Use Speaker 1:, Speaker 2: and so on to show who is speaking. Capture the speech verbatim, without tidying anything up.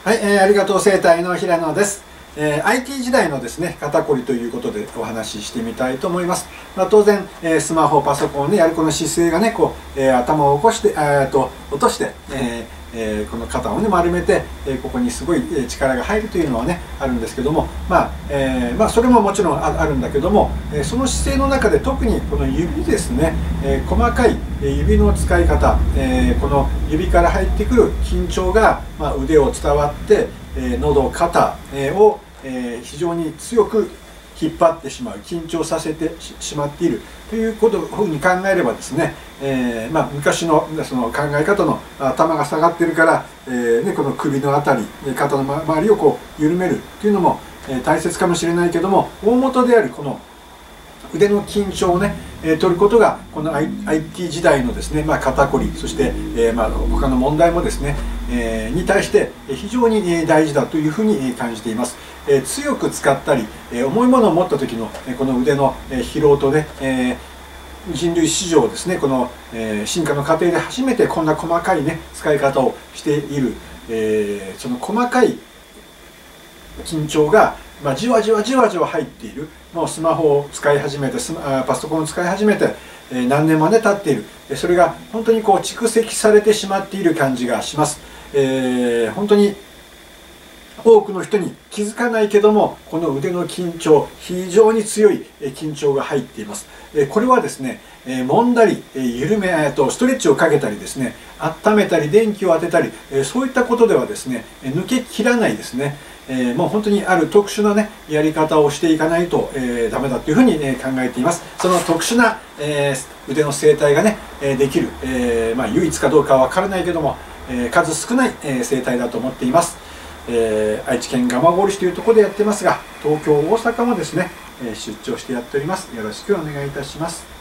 Speaker 1: はい、えー、ありがとう整体の平野です。えー、アイティー 時代のですね、肩こりということでお話ししてみたいと思います。まあ、当然、えー、スマホ、パソコンでやるこの姿勢がね、こう、えー、頭を起こして、えー、と落として、えーえー、この肩をね丸めて、えー、ここにすごい力が入るというのはねあるんですけども、まあえーまあ、それももちろん あ, あるんだけども、えー、その姿勢の中で特にこの指ですね、えー、細かい指の使い方、えー、この指から入ってくる緊張が、まあ、腕を伝わって、えー、喉、肩、えー、を、えー、非常に強く引っ張ってしまう、緊張させてしまっているということをふうに考えればですね、えーまあ、昔のその考え方の頭が下がってるから、えーね、この首のあたり、肩の周りをこう緩めるというのも、えー、大切かもしれないけども、大元であるこの腕の緊張をね、えー、取ることがこの アイティー 時代のですね、まあ、肩こり、そして、えーまあ、他の問題もですね、えー、に対して非常に大事だというふうに感じています。えー、強く使ったり、えー、重いものを持った時のこの腕の疲労とね、えー人類史上ですね、この、えー、進化の過程で初めてこんな細かいね使い方をしている、えー、その細かい緊張が、まあ、じわじわじわじわ入っている。もうスマホを使い始めてスマパソコンを使い始めて、えー、何年まで経っている。それが本当にこう蓄積されてしまっている感じがします。えー、本当に多くの人に気づかないけども、この腕の緊張、非常に強い緊張が入っています。これはですね、揉んだり緩めとストレッチをかけたりですね、温めたり電気を当てたり、そういったことではですね抜けきらないですね。もう本当にある特殊なねやり方をしていかないとダメだというふうに考えています。その特殊な腕の整体がねできる、まあ唯一かどうかは分からないけども数少ない整体だと思っています。えー、愛知県蒲郡市というところでやってますが、東京、大阪もですね、えー、出張してやっております。よろしくお願いいたします。